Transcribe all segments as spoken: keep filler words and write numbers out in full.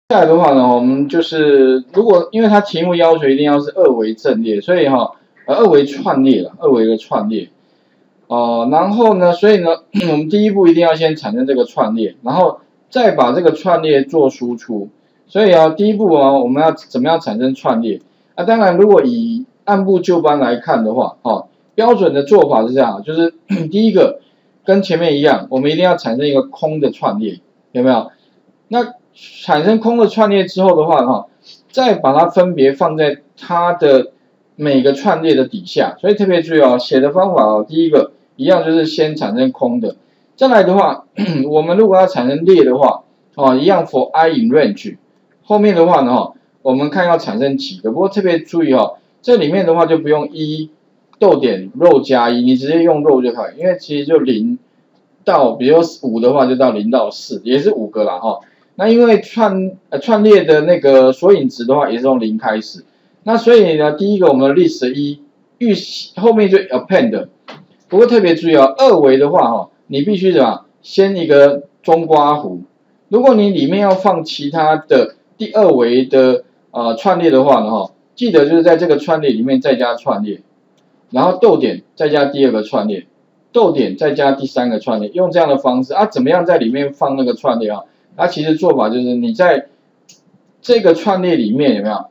下来的话呢，我们就是如果因为它题目要求一定要是二维阵列，所以哈、呃，二维串列了，二维的串列。哦、呃，然后呢，所以呢，我们第一步一定要先产生这个串列，然后再把这个串列做输出。所以啊，第一步啊，我们要怎么样产生串列？啊，当然，如果以按部就班来看的话，哦，标准的做法是这样，就是第一个跟前面一样，我们一定要产生一个空的串列，有没有？那产生空的串列之后的话，哈，再把它分别放在它的每个串列的底下。所以特别注意哦，写的方法哦，第一个一样就是先产生空的，再来的话，我们如果要产生列的话，哦，一样 for i in range， 后面的话呢，哈，我们看要产生几个。不过特别注意哦，这里面的话就不用一逗点 row 加一，你直接用 row 就可以，因为其实就零到，比如五的话就到零到四，也是五个啦，哈。那因为串呃串列的那个索引值的话，也是从零开始。那所以呢，第一个我们的 list 一预后面就 append。不过特别注意哦，二维的话哈，你必须怎么先一个中括弧。如果你里面要放其他的第二维的呃串列的话呢哈，记得就是在这个串列里面再加串列，然后逗点再加第二个串列，逗点再加第三个串列，用这样的方式啊，怎么样在里面放那个串列啊？它其实做法就是你在这个串列里面有没有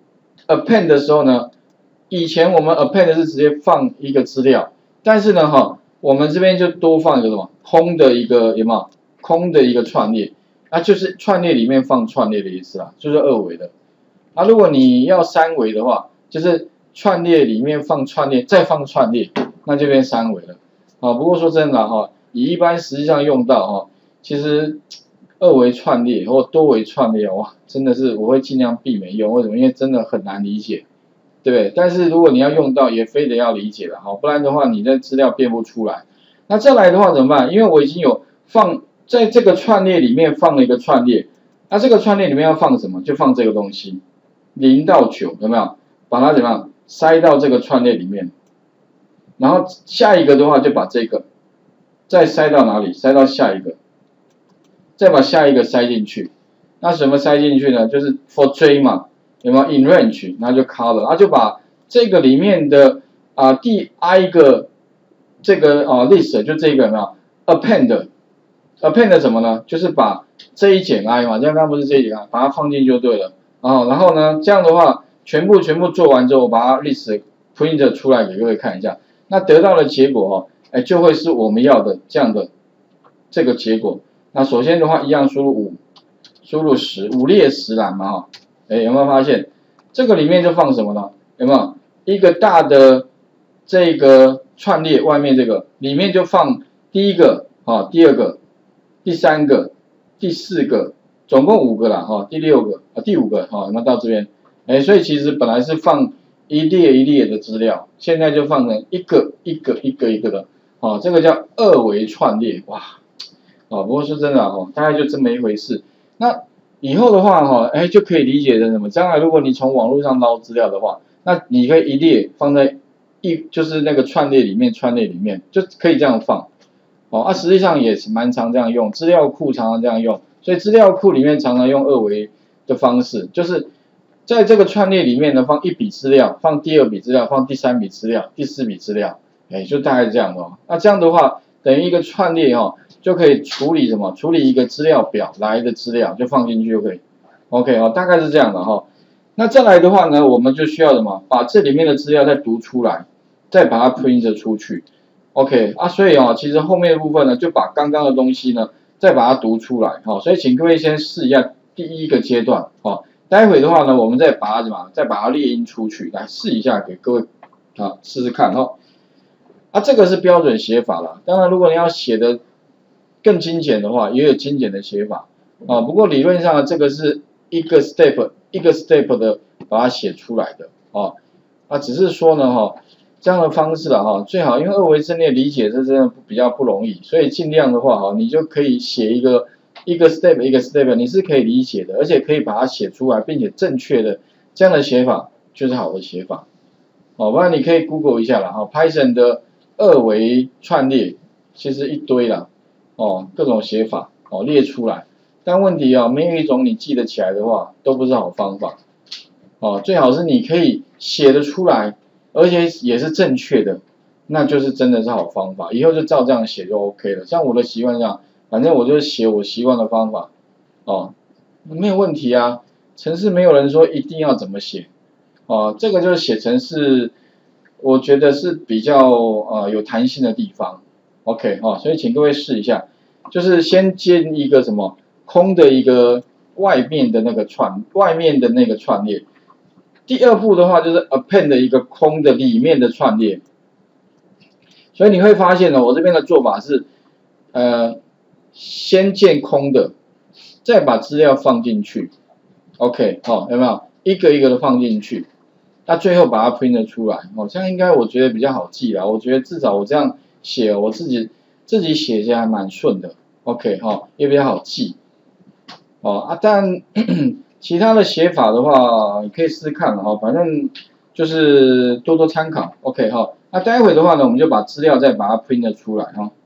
append 的时候呢？以前我们 append 是直接放一个资料，但是呢哈，我们这边就多放一个什么空的一个有没有空的一个串列？那就是串列里面放串列的意思啦，就是二维的。啊，如果你要三维的话，就是串列里面放串列，再放串列，那就变三维了。啊，不过说真的哈，以一般实际上用到哈，其实。二维串列或多维串列，哇，真的是我会尽量避免用，为什么？因为真的很难理解，对不对？但是如果你要用到，也非得要理解了，好，不然的话你的资料变不出来。那再来的话怎么办？因为我已经有放在这个串列里面放了一个串列，那这个串列里面要放什么？就放这个东西，零到九有没有？把它怎么样塞到这个串列里面，然后下一个的话就把这个再塞到哪里？塞到下一个。再把下一个塞进去，那什么塞进去呢？就是 for J 嘛，有没有 in range， 然后就 color， 然后就把这个里面的啊、呃、第 i 个这个啊、呃、list 就这个有没有 append append 什么呢？就是把这一减 i 嘛，这样刚刚不是这一减 i， 把它放进就对了啊。然后呢，这样的话全部全部做完之后，我把它 list print 出来给各位看一下，那得到的结果哦，哎就会是我们要的这样的这个结果。那首先的话，一样输入五，输入十，五列十栏嘛哈，哎有没有发现这个里面就放什么呢？有没有一个大的这个串列外面这个里面就放第一个啊，第二个，第三个，第四个，总共五个啦哈，第六个啊第五个哈，那到这边哎，所以其实本来是放一列一列的资料，现在就放成一个一个一个一个的，啊这个叫二维串列哇。哦，不过说真的哦，大概就这么一回事。那以后的话哈，哎就可以理解成什么？将来如果你从网络上捞资料的话，那你可以一列放在一就是那个串列里面，串列里面就可以这样放。哦，啊实际上也是蛮常这样用，资料库常常这样用，所以资料库里面常常用二维的方式，就是在这个串列里面呢放一笔资料，放第二笔资料，放第三笔资料，第四笔资料，哎就大概是这样的哦。那这样的话等于一个串列哈、哦。就可以处理什么？处理一个资料表来的资料就放进去就可以。OK 哦，大概是这样的哈、哦。那再来的话呢，我们就需要什么？把这里面的资料再读出来，再把它 print 出去。OK 啊，所以啊、哦，其实后面的部分呢，就把刚刚的东西呢，再把它读出来。哈、哦，所以请各位先试一下第一个阶段。哦，待会的话呢，我们再把它什么？再把它列印出去，来试一下给各位啊试试看哈、哦。啊，这个是标准写法了。当然，如果你要写的更精简的话，也有精简的写法啊。不过理论上这个是一个 step 一个 step 的把它写出来的啊。啊，只是说呢哈，这样的方式啊哈，最好因为二维阵列理解这真的比较不容易，所以尽量的话哈，你就可以写一个一个 step 一个 step， 你是可以理解的，而且可以把它写出来，并且正确的这样的写法就是好的写法。哦，不然你可以 Google 一下啦哈 ，Python 的二维串列其实一堆啦。哦，各种写法哦列出来， 但问题啊，没有一种你记得起来的话，都不是好方法。哦，最好是你可以写得出来，而且也是正确的，那就是真的是好方法。以后就照这样写就 OK 了。像我的习惯这样，反正我就是写我习惯的方法，哦，没有问题啊。程式没有人说一定要怎么写，哦，这个就是写程式，我觉得是比较呃有弹性的地方。OK 哦，所以请各位试一下，就是先建一个什么空的一个外面的那个串，外面的那个串列。第二步的话就是 append 的一个空的里面的串列，所以你会发现呢，我这边的做法是，呃，先建空的，再把资料放进去 ，OK， 好、哦，有没有？一个一个的放进去，那最后把它 print 出来，哦，这样应该我觉得比较好记啦。我觉得至少我这样写，我自己自己写起来还蛮顺的 ，OK， 哈、哦，也比较好记，哦啊，但其他的写法的话，你可以试试看哈，反正就是多多参考 ，OK 哈。那待会的话呢，我们就把资料再把它 print 出来哈。